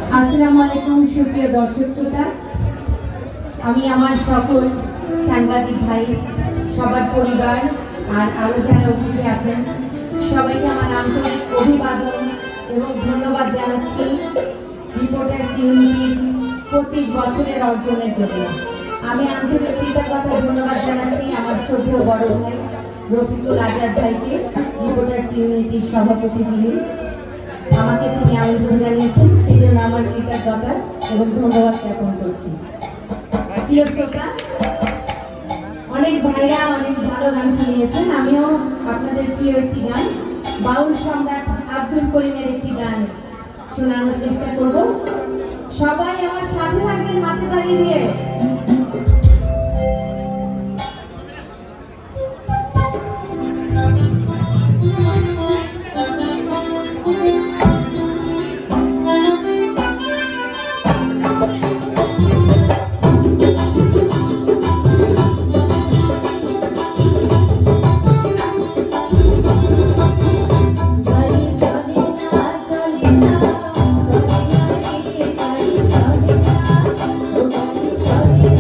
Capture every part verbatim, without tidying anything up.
আসসালামু আলাইকুম সুপ্রিয় দর্শক শ্রোতা, আমি আমার সকল সাংবাদিক ভাই, সবার পরিবার আর আরো যারা অতিথি আছেন সবাইকে আমার আন্তরিক অভিবাদন এবং ধন্যবাদ জানাচ্ছি রিপোর্টার্স ইউনিটির প্রতি বছরের অর্জনের জন্য। আমি আন্তরিক কৃতজ্ঞতা ধন্যবাদ জানাচ্ছি আমার শ্রদ্ধেয় বড় ভাই রফিকুল আজাদ ভাইকে, রিপোর্টার্স ইউনিটির সভাপতি যিনি, আমাকে তিনি আমন্ত্রণ জানিয়েছেন, সেই জন্য আমার কৃতজ্ঞতা এবং ধন্যবাদ জ্ঞাপন করছি। প্রিয় শ্রোতা, অনেক ভাইরা অনেক ভালো গান শুনিয়েছেন, আমিও আপনাদের প্রিয় একটি গান, বাউল সম্রাট আব্দুল করিমের একটি গান শোনানোর চেষ্টা করব। সবাই আমার সাথে থাকবেন হাতে তালি দিয়ে। Thank you.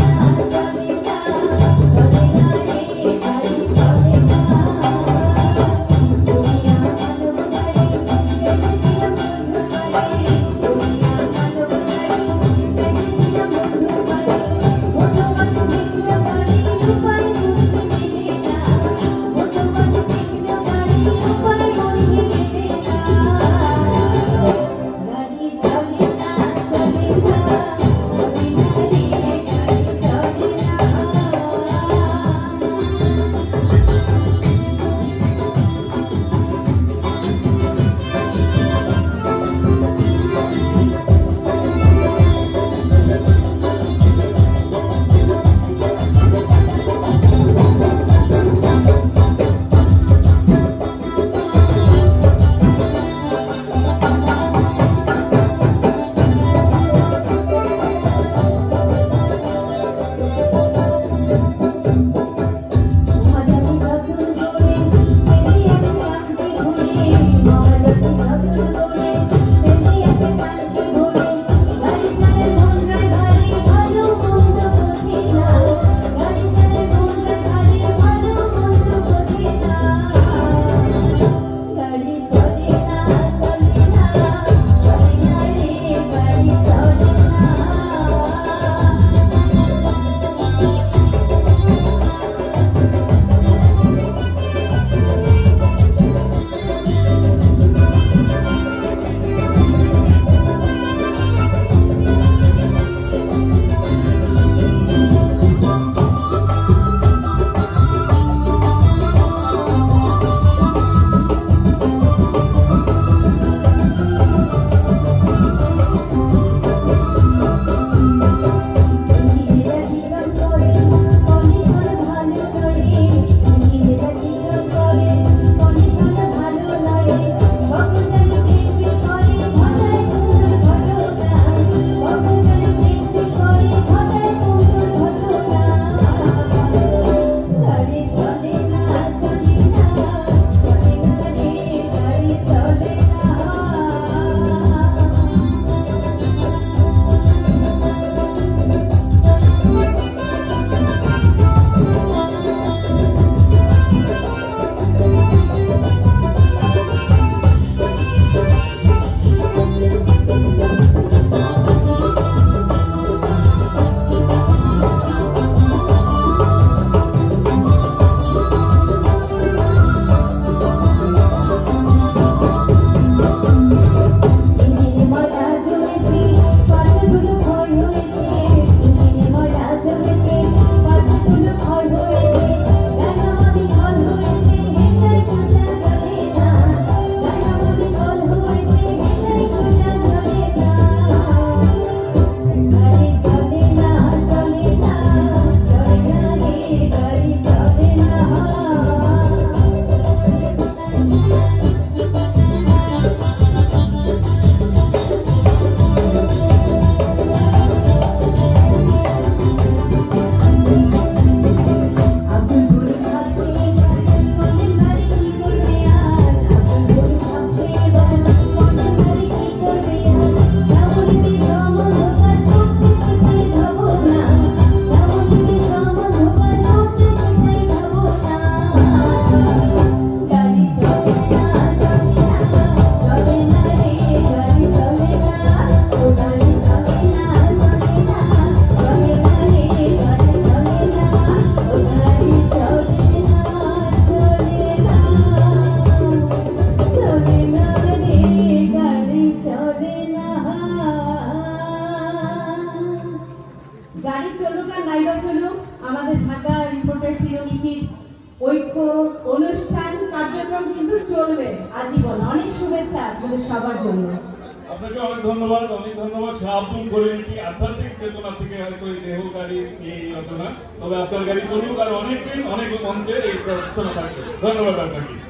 লাইভা চলুক আমাদের ঢাকা রিপোর্টার্স ইউনিটির ঐক্য অনুষ্ঠান কার্যক্রম কিন্তু চলবে আজীবন। অনেক শুভেচ্ছা আপনাদের সবার জন্য। আপনাকে অনেক ধন্যবাদ, অনেক ধন্যবাদ। শাহ আব্দুল করিমটি আধ্যাত্মিক চেতনা থেকে হয়তো এই দেহ গাড়ি এই রচনা, তবে আপনার গাড়ি চলুক আর অনেকদিন অনেক মঞ্চে এই প্রার্থনা থাকবে। ধন্যবাদ আপনাকে।